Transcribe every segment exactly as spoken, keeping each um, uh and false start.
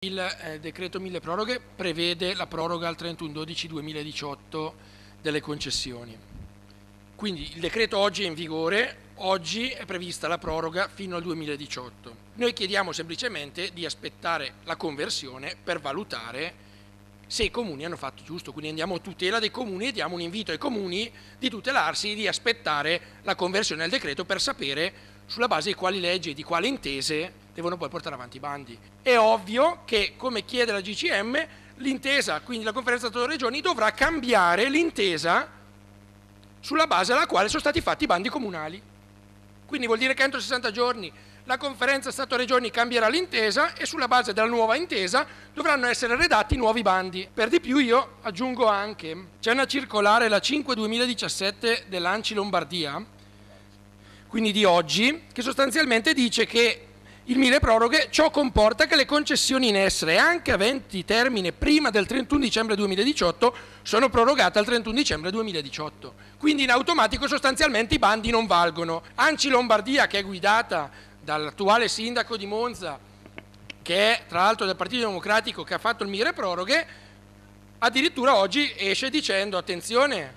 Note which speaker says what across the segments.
Speaker 1: Il eh, decreto mille proroghe prevede la proroga al trentuno dicembre duemiladiciotto delle concessioni. Quindi il decreto oggi è in vigore, oggi è prevista la proroga fino al duemiladiciotto. Noi chiediamo semplicemente di aspettare la conversione per valutare se i comuni hanno fatto giusto, quindi andiamo a tutela dei comuni e diamo un invito ai comuni di tutelarsi, di aspettare la conversione del decreto per sapere sulla base di quali leggi e di quali intese devono poi portare avanti i bandi. È ovvio che, come chiede la G C M, l'intesa, quindi la conferenza delle regioni, dovrà cambiare l'intesa sulla base alla quale sono stati fatti i bandi comunali. Quindi vuol dire che entro sessanta giorni la conferenza Stato-Regioni cambierà l'intesa e sulla base della nuova intesa dovranno essere redatti nuovi bandi. Per di più io aggiungo anche, c'è una circolare, la cinque duemiladiciassette dell'Anci Lombardia, quindi di oggi, che sostanzialmente dice che il mille proroghe ciò comporta che le concessioni in essere, anche aventi termine prima del trentuno dicembre duemiladiciotto, sono prorogate al trentuno dicembre duemiladiciotto. Quindi in automatico sostanzialmente i bandi non valgono. Anci Lombardia, che è guidata dall'attuale sindaco di Monza, che è tra l'altro del Partito Democratico, che ha fatto il mille proroghe, addirittura oggi esce dicendo: attenzione,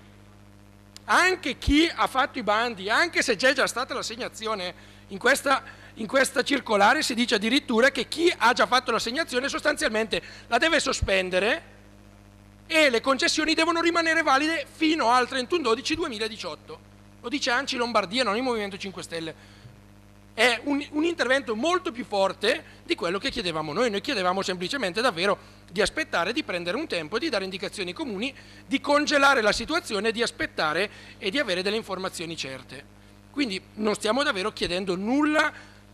Speaker 1: anche chi ha fatto i bandi, anche se c'è già stata l'assegnazione, in questa, in questa circolare si dice addirittura che chi ha già fatto l'assegnazione sostanzialmente la deve sospendere e le concessioni devono rimanere valide fino al trentuno dicembre duemiladiciotto. Lo dice Anci Lombardia, non il Movimento cinque Stelle. È un, un intervento molto più forte di quello che chiedevamo noi. Noi chiedevamo semplicemente davvero di aspettare, di prendere un tempo, di dare indicazioni comuni, di congelare la situazione, di aspettare e di avere delle informazioni certe. Quindi non stiamo davvero chiedendo nulla,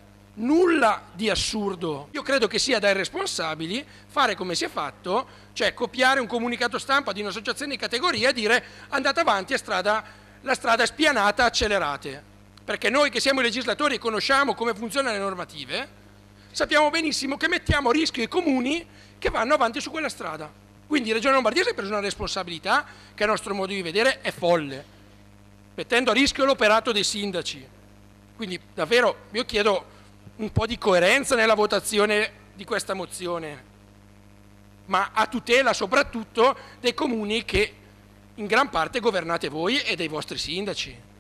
Speaker 1: nulla di assurdo. Io credo che sia dai responsabili fare come si è fatto, cioè copiare un comunicato stampa di un'associazione di categoria e dire: andate avanti, è strada, la strada è spianata, accelerate. Perché noi che siamo i legislatori e conosciamo come funzionano le normative, sappiamo benissimo che mettiamo a rischio i comuni che vanno avanti su quella strada. Quindi la Regione Lombardia si è presa una responsabilità che a nostro modo di vedere è folle, mettendo a rischio l'operato dei sindaci. Quindi davvero io chiedo un po' di coerenza nella votazione di questa mozione, ma a tutela soprattutto dei comuni che in gran parte governate voi e dei vostri sindaci.